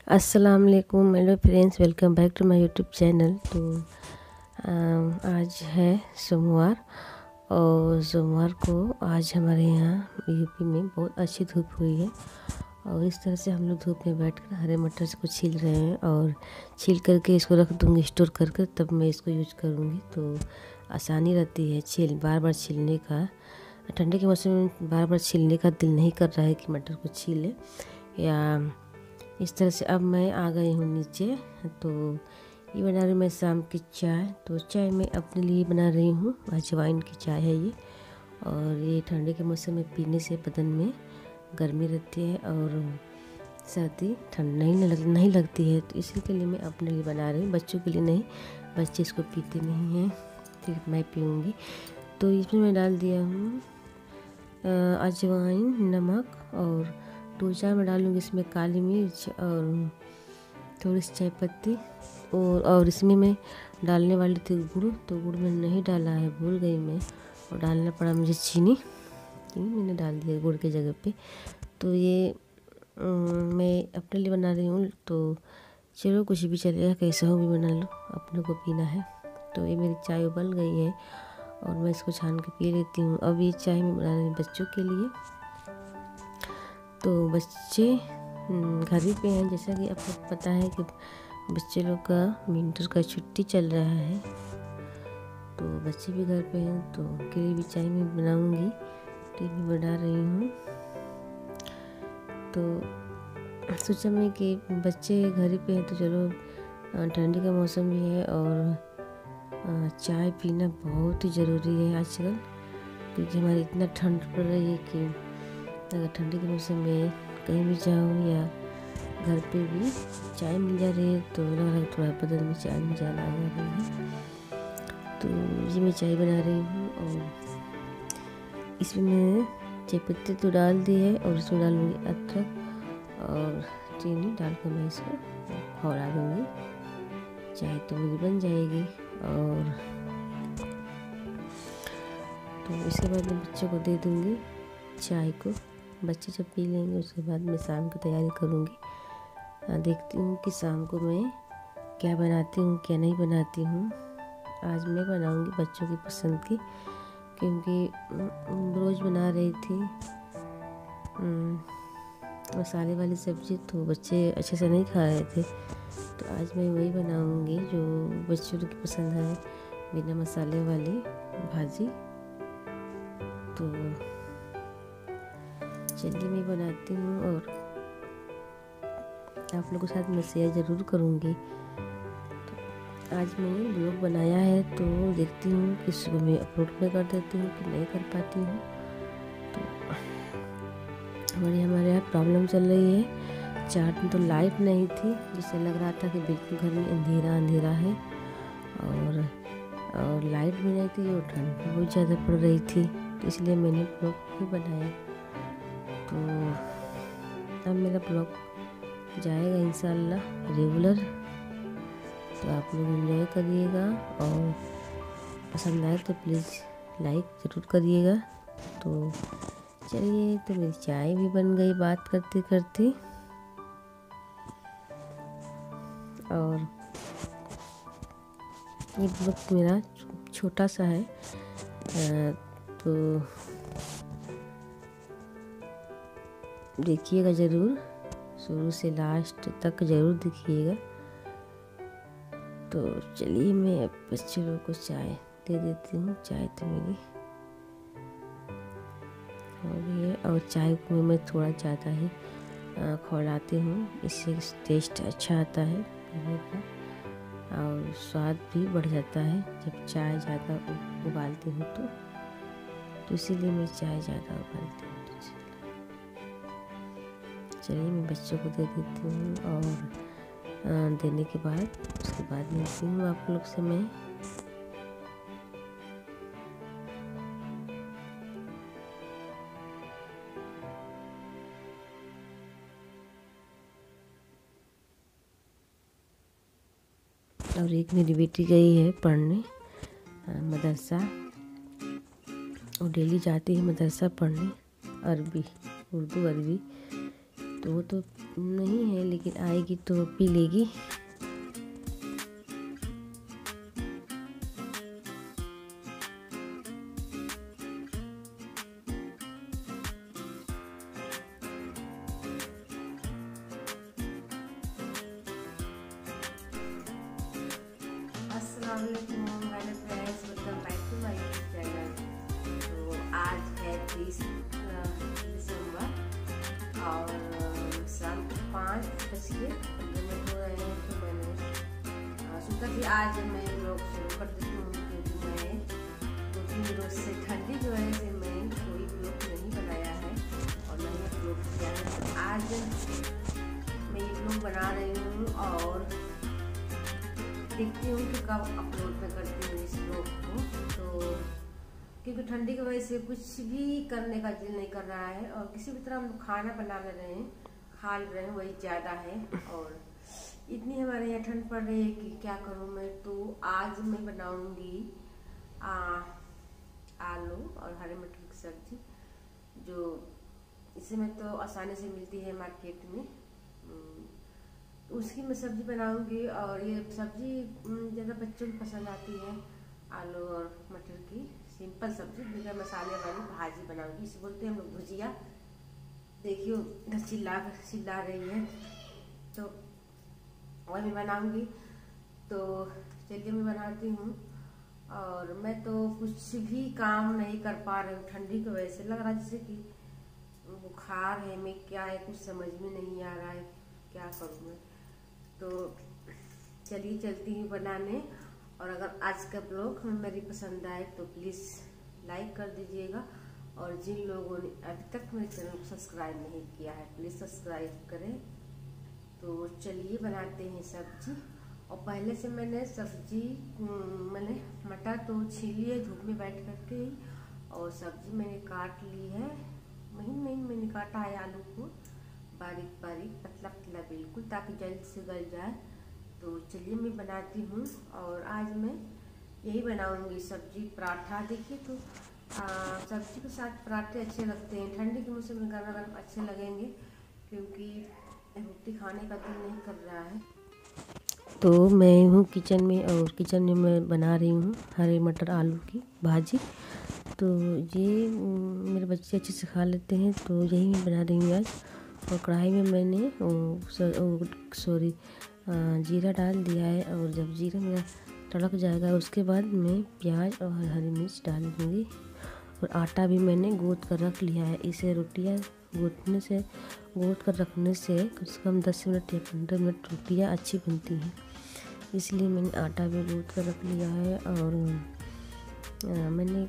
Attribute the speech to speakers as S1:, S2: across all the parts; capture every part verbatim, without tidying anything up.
S1: अस्सलाम वालेकुम hello friends, welcome back to my YouTube channel. तो आ, आज है सोमवार और सोमवार को आज हमारे यहाँ यूपी में बहुत अच्छी धूप हुई है और इस तरह से हम लोग धूप में बैठकर हरे मटर को छील रहे हैं और छील करके इसको रख दूँगी स्टोर करके, तब मैं इसको यूज करूँगी तो आसानी रहती है छील बार बार छीलने का। ठंडे के मौसम में बार बार छीलने का दिल नहीं कर रहा है कि मटर को छीले या इस तरह से। अब मैं आ गई हूँ नीचे, तो ये बना रही हूँ मैं शाम की चाय। तो चाय मैं अपने लिए बना रही हूँ, अजवाइन की चाय है ये, और ये ठंडे के मौसम में पीने से बदन में गर्मी रहती है और सर्दी ठंड नहीं लग नहीं लगती है। तो इसी के लिए मैं अपने लिए बना रही हूँ, बच्चों के लिए नहीं, बच्चे इसको पीते नहीं हैं, फिर मैं पीऊँगी। तो इसमें मैं डाल दिया हूँ अजवाइन, नमक और दो चार में डालूँगी इसमें काली मिर्च और थोड़ी सी चाय पत्ती और और इसमें मैं डालने वाली थी गुड़, तो गुड़ में नहीं डाला है, भूल गई मैं, और डालना पड़ा मुझे चीनी। चीनी मैंने डाल दिया गुड़ के जगह पे। तो ये आ, मैं अपने लिए बना रही हूँ, तो चलो कुछ भी चलेगा, कैसा हो भी बना लो, अपने को पीना है। तो ये मेरी चाय उबल गई है और मैं इसको छान के पी लेती हूँ। अब ये चाय मैं बना रही हूँ बच्चों के लिए। तो बच्चे घर ही पे हैं, जैसा कि आपको पता है कि बच्चे लोग का विंटर का छुट्टी चल रहा है, तो बच्चे भी घर पे हैं, तो उनके लिए भी चाय मैं बनाऊंगी, टीवी बना रही हूँ। तो सोचा मैं कि बच्चे घर ही पे हैं तो चलो, ठंडी का मौसम भी है और चाय पीना बहुत ही ज़रूरी है आजकल, क्योंकि हमारी इतना ठंड पड़ रही है कि अगर ठंडी के मौसम में कहीं भी जाओ या घर पे भी चाय मिल जा रही है तो लग रहा है थोड़ा बदन में चाय में जान आ जा रही है। तो ये मैं चाय बना रही हूँ और इसमें मैंने चाय पत्ती तो डाल दी है और इसमें डालूँगी अदरक और चीनी डालकर मैं इसको खौला दूँगी, चाय तो मेरी बन जाएगी। और तो इसके बाद मैं बच्चों को दे दूँगी चाय को, बच्चे जब पी लेंगे उसके बाद मैं शाम की तैयारी करूँगी। देखती हूँ कि शाम को मैं क्या बनाती हूँ क्या नहीं बनाती हूँ। आज मैं बनाऊँगी बच्चों की पसंद की, क्योंकि रोज़ बना रही थी मसाले वाली सब्ज़ी तो बच्चे अच्छे से नहीं खा रहे थे, तो आज मैं वही बनाऊँगी जो बच्चों की पसंद है, बिना मसाले वाली भाजी। तो चलिए मैं बनाती हूँ और आप लोगों के साथ मैं शेयर ज़रूर करूँगी। तो आज मैंने ब्लॉग बनाया है, तो देखती हूँ कि सुबह में अपलोड में कर देती हूँ कि नहीं कर पाती हूँ। तो हमारे हमारे यहाँ प्रॉब्लम चल रही है, चार दिन तो लाइट नहीं थी, जिससे लग रहा था कि बिल्कुल घर में अंधेरा अंधेरा है और और लाइट भी नहीं थी और ठंड भी बहुत ज़्यादा पड़ रही थी, तो इसलिए मैंने ब्लॉग ही बनाया। तो अब मेरा ब्लॉग जाएगा इंशाल्लाह रेगुलर, तो आप लोग एंजॉय करिएगा और पसंद आए तो प्लीज़ लाइक ज़रूर करिएगा। तो चलिए, तो मेरी चाय भी बन गई बात करते करते। और ये ब्लॉग मेरा छोटा सा है, तो देखिएगा ज़रूर, शुरू से लास्ट तक ज़रूर देखिएगा। तो चलिए मैं अब बच्चे लोगों को चाय दे देती हूँ। चाय तो मेरी हो गई है और चाय को मैं थोड़ा ज़्यादा ही खौलाती हूँ, इससे टेस्ट अच्छा आता है पीने का और स्वाद भी बढ़ जाता है जब चाय ज़्यादा उबालती हूँ तो तो इसीलिए मैं चाय ज़्यादा उबालती हूँ। चलिए मैं बच्चों को दे देती हूँ और देने के बाद उसके बाद मिलती हूँ आप लोग से मैं। और एक मेरी बेटी गई है पढ़ने मदरसा, और डेली जाती है मदरसा पढ़ने, अरबी उर्दू अरबी। तो तो वो तो नहीं है, लेकिन आएगी तो पी लेगी। अस्सलाम वालेकुम मेरे friends, welcome back to my YouTube channel. तो आज है तीस दिसंबर और शाम को पाँच बज के पंद्रह मिनट हो रहे हैं। तो मैंने सोचा कि आज मैं ब्लॉग शुरू कर देती हूँ, क्योंकि मैं दो तीन रोज से ठंडी जो है से मैं कोई ब्लॉग नहीं बनाया है और नहीं अपलोड किया है। तो आज मैं ये ब्लॉग बना रही हूँ और देखती हूँ कि कब अपलोड में करती हूँ इस ब्लॉग को। तो क्योंकि ठंडी की वजह से कुछ भी करने का दिल नहीं कर रहा है और किसी भी तरह हम लोग खाना बना ले रहे हैं, खा ले रहे हैं, वही ज़्यादा है। और इतनी हमारे यहाँ ठंड पड़ रही है कि क्या करूँ मैं। तो आज मैं बनाऊँगी आलू और हरे मटर की सब्जी, जो इसे में तो आसानी से मिलती है मार्केट में। उसकी मैं सब्जी बनाऊंगी और ये सब्जी ज़्यादा बच्चों को पसंद आती है। आलू और मटर की सिंपल सब्जी बिना मसाले वाली भाजी बनाऊंगी, इसे बोलते हैं हम लोग भुजिया। देखियो इधर चिल्ला चिल्ला रही है, तो वही मैं बनाऊंगी। तो चलिए मैं बनाती हूँ। और मैं तो कुछ भी काम नहीं कर पा रही हूँ, ठंडी की वजह से लग रहा है जैसे कि बुखार है, मैं क्या है कुछ समझ में नहीं आ रहा है, क्या करूँ मैं। तो चलिए चलती हूँ बनाने। और अगर आज का ब्लॉग हमें मेरी पसंद आए तो प्लीज़ लाइक कर दीजिएगा, और जिन लोगों ने अभी तक मेरे चैनल को सब्सक्राइब नहीं किया है प्लीज़ सब्सक्राइब करें। तो चलिए बनाते हैं सब्जी। और पहले से मैंने सब्जी मैंने मटर तो छील लिए धूप में बैठ करके ही, और सब्जी मैंने काट ली है, महीन महीन मैंने काटा है आलू को, बारीक बारीक पतला पतला बिल्कुल, ताकि जल्द से गल जाए। तो चलिए मैं बनाती हूँ। और आज मैं यही बनाऊँगी सब्जी पराठा। देखिए तो आ, सब्जी के साथ पराठे अच्छे लगते हैं, ठंडी के मौसम में गर्म गर्म अच्छे लगेंगे, क्योंकि रोटी खाने का दिल नहीं कर रहा है। तो मैं हूँ किचन में, और किचन में मैं बना रही हूँ हरे मटर आलू की भाजी। तो ये मेरे बच्चे अच्छे से खा लेते हैं, तो यही मैं बना रही हूँ आज। और कढ़ाई में मैंने सॉरी जीरा डाल दिया है, और जब जीरा मेरा तड़क जाएगा उसके बाद मैं प्याज और हरी मिर्च डाल दूँगी। और आटा भी मैंने गूँथ कर रख लिया है। इसे रोटियां गूँथने से गूँथ कर रखने से कम से कम दस मिनट या पंद्रह मिनट रोटियां अच्छी बनती हैं, इसलिए मैंने आटा भी गूँथ कर रख लिया है। और आ, मैंने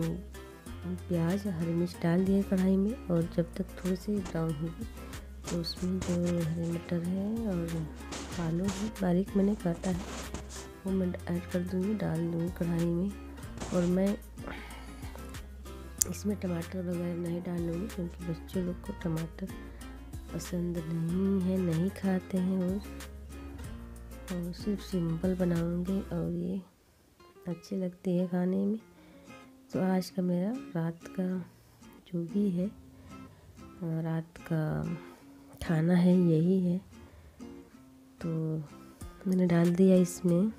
S1: प्याज हरी मिर्च डाल दिया कढ़ाई में, और जब तक थोड़ी सी ब्राउन होगी तो उसमें जो हरे मटर है और आलू है बारीक मैंने काटा है वो मैं ऐड कर दूँगी, डाल दूँगी कढ़ाई में। और मैं इसमें टमाटर वगैरह नहीं डालूँगी, क्योंकि बच्चों लोग को टमाटर पसंद नहीं है, नहीं खाते हैं वो, और सिर्फ सिंपल बनाऊँगी और ये अच्छी लगती है खाने में। तो आज का मेरा रात का जो भी है रात का खाना है यही है। तो मैंने डाल दिया इसमें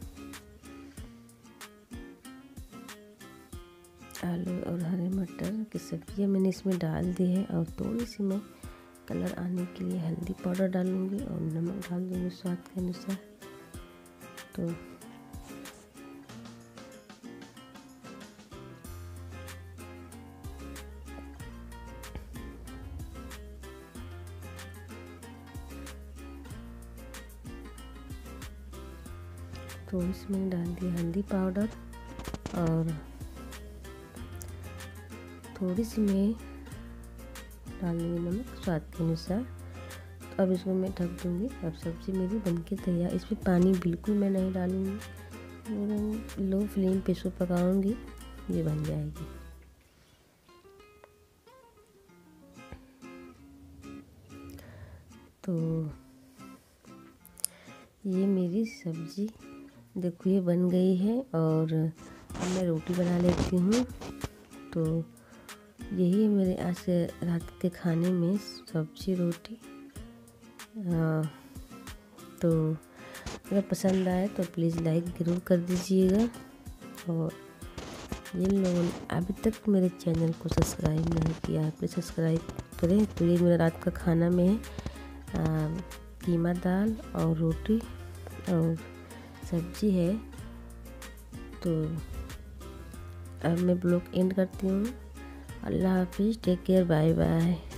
S1: आलू और हरे मटर की सब्ज़ी मैंने इसमें डाल दी है। और थोड़ी सी मैं कलर आने के लिए हल्दी पाउडर डालूँगी और नमक डाल दूँगी स्वाद के अनुसार। तो तो इसमें डाल दिया हल्दी पाउडर और थोड़ी सी मैं डाल दूँगी नमक स्वाद के अनुसार। तो अब इसको मैं ढक दूँगी। अब सब्ज़ी मेरी बनके तैयार। इसमें पानी बिल्कुल मैं नहीं डालूँगी, लो फ्लेम पे इसको पकाऊँगी, ये बन जाएगी। तो ये मेरी सब्ज़ी देखो ये बन गई है। और अब मैं रोटी बना लेती हूँ। तो यही है मेरे आज रात के खाने में सब्ज़ी रोटी। आ, तो अगर पसंद आए तो प्लीज़ लाइक ज़रूर कर दीजिएगा। और जिन लोगों ने अभी तक मेरे चैनल को सब्सक्राइब नहीं किया है प्लीज़ सब्सक्राइब करें। तो ये मेरा रात का खाना में है कीमा दाल और रोटी और सब्जी है। तो अब मैं ब्लॉग एंड करती हूँ। अल्लाह हाफिज़, टेक केयर, बाय बाय।